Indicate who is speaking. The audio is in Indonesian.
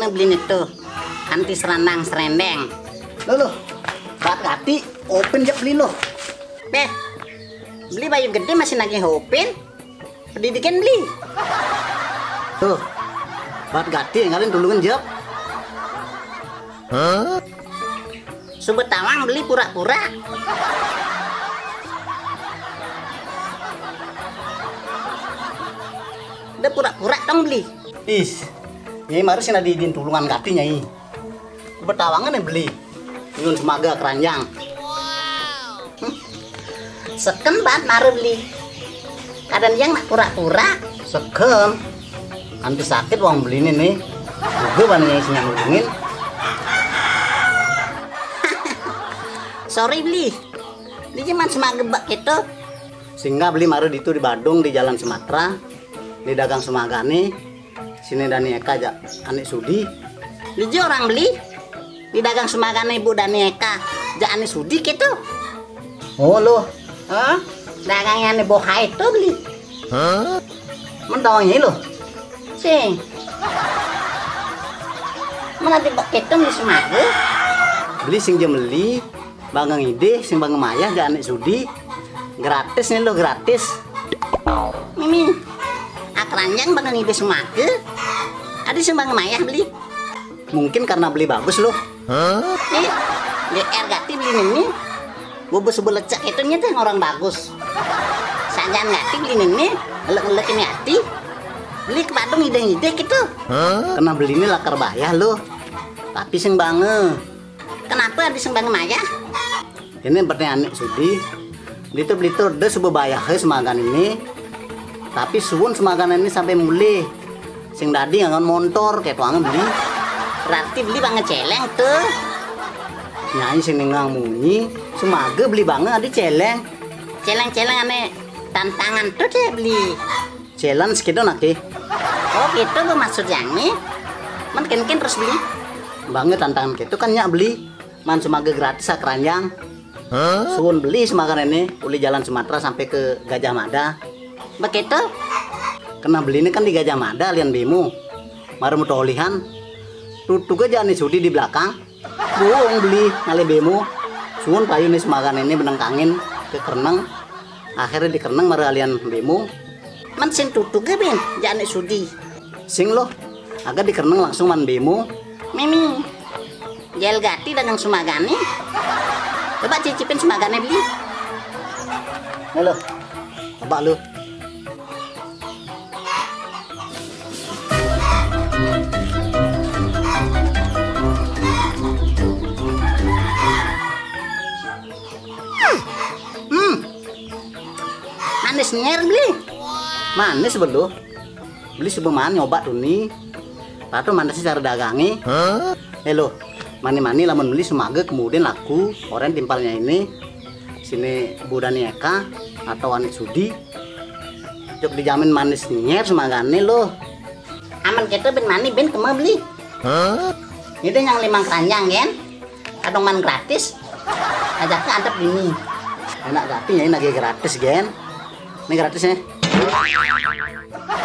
Speaker 1: mana beli itu anti serandang serendeng.
Speaker 2: Lo bat gati open aja beli lo.
Speaker 1: Beh, beli baju gede masih nagih open. Pendidikan beli.
Speaker 2: Tuh, bat gati ngalin dulu jawab.
Speaker 1: Subet tawang beli pura-pura. Udah pura-pura dong beli.
Speaker 2: Is, ini harus sih diizin tulungan gatinya ini. Betawangan yang beli. Yun semaga keranjang.
Speaker 1: Seken banget naruh beli. Kadang yang nak pura-pura.
Speaker 2: Sekem. Anti sakit uang beli ini nih. Juga banyak yang ngulungin.
Speaker 1: Sorry beli. Dia cuma semaga bak itu.
Speaker 2: Sehingga beli maru itu di Badung di Jalan Sumatera. Di dagang semagani. Sini Dani Eka aja Anik Sudi.
Speaker 1: Dia orang beli. Di dagang semagani Ibu Dani Eka aja Anik Sudi gitu.
Speaker 2: Oh lo.
Speaker 1: Hah? Dagangnya nih boha itu beli.
Speaker 2: Mentawangnya lo.
Speaker 1: Sing. Mana tiba itu nih semaga.
Speaker 2: Beli sing jam beli. Bangang ide sing Bang Maya aja Anik Sudi. Gratis nih lo, gratis.
Speaker 1: Mimi. Keranjang bangang ide semaga. Ada sing Bang Maya beli.
Speaker 2: Mungkin karena beli bagus lo.
Speaker 1: GR gati beli ini. Bubus belecak itu nyata orang bagus. Sajan gati beli ini. Elek-elek ini hati. Beli ke Badung ide-ide gitu.
Speaker 2: Kena beli ini lakar bayar lo. Tapi sing bange.
Speaker 1: Kenapa ada sing Bang Maya?
Speaker 2: Ini pertanyaan Anik Sudi. Beli tuh udah sebuah bayar semagan ini. Tapi suwun semagan ini sampai mulai. Sing tadi ngangon motor kayak tuangan beli.
Speaker 1: Berarti beli banget celeng tuh.
Speaker 2: Nyanyi sing ngang munyi. Semaga beli banget ada celeng.
Speaker 1: Celeng-celeng aneh tantangan tuh deh beli.
Speaker 2: Challenge gitu nake.
Speaker 1: Oh gitu tuh maksud yang ini. Mungkin terus beli.
Speaker 2: Banget tantangan gitu kan nyak beli. Man semaga gratis keranjang. Suwun beli semagan ini. Uli Jalan Sumatera sampai ke Gajah Mada.
Speaker 1: Begitu?
Speaker 2: Kena beli ini kan di Gajah Mada lian bemu. Maru mutolihan. Tutup aja Anik Sudi di belakang. Buang beli ngale bemu. Suwun payu nih semagan ini benengkangin ke Kereneng. Akhirnya di Kereneng maru alian bemu.
Speaker 1: Man sing tutup ke bin Anik Sudi.
Speaker 2: Sing loh. Agak di Kereneng langsung man bemu.
Speaker 1: Mimi. Jel gati dagang sumagani. Coba cicipin sumagane beli.
Speaker 2: Halo. Coba lu.
Speaker 1: Manis nyer beli.
Speaker 2: Manis belu. Beli sebeman nyoba tuh nih. Patu manis cara dagangi. Halo. Mani-mani lamun beli semaga kemudian laku orang timpalnya ini sini Bu Dani Eka atau Anik Sudi. Cuk dijamin manis nyer semagane lo.
Speaker 1: Aman gitu ben mani ben kemana beli. Itu yang 5 keranjang kan. Kadang man gratis. Ajak ke antep ini.
Speaker 2: Enak tapi ya ini lagi gratis gen. Ini gratis ya.